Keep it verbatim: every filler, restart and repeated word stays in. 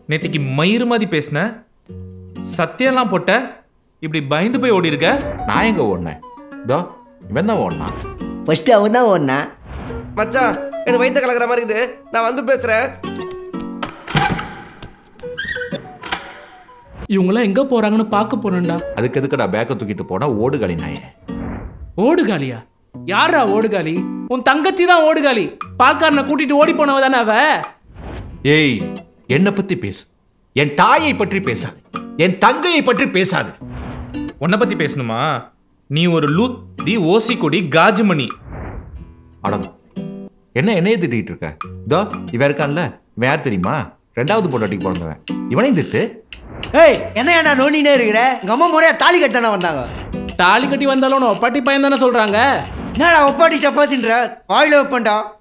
நேத்திக்கு மயிறு மாதிரி பேசின, சத்தியம்லாம் போட்ட, இப்படி பயந்து போய் ஓடி இருக்க. நான் எங்க ஓடினேன்? இதோ இவன் தான் ஓடினான். ஃபர்ஸ்ட் அவன் தான் ஓடினான். மச்சான் எனக்கு வயிற்று கலக்கிற மாதிரி இருக்குது, நான் வந்து பேசுறேன். இவங்களாம் எங்க போறாங்கன்னு பார்க்க போறேன்டா. அதுக்கு எதுக்குடா பேக்கை தூக்கிட்டு போனா ஓடுகாலி நாயே? ஓடுகாலியா? யாரா ஓடுகாலி? உன் தங்கச்சி தான் ஓடுகாலி. பால்காரனை கூட்டிட்டு ஓடி போனவ தானே அவ. ஏய், என்னை பத்தி பேசு, என் தாயை பற்றி பேசாது, என் தங்கையை பற்றி பேசாது. உன்னை பத்தி பேசணுமா? நீ ஒரு லூத்தி ஓசி கொடி காஜுமணி. அடங்கும். என்ன என்னையே திட்டிட்டு இருக்க? இதோ இவன் இருக்கான்ல, இவன் யார் தெரியுமா? ரெண்டாவது பொண்டாட்டிக்கு பிறந்தவன். இவனையும் திட்டு. ஏய், என்ன ஏன்டா நோண்டினே இருக்கிற? எங்க அம்மா முறையா தாலி கட்டானே வந்தாங்க. தாலி கட்டி வந்தாலும் ஒப்பாட்டி பையன் தானே சொல்றாங்க. என்னடா ஒப்பாட்டி சப்பாத்தின்ற? வாயில வைப்பண்டா.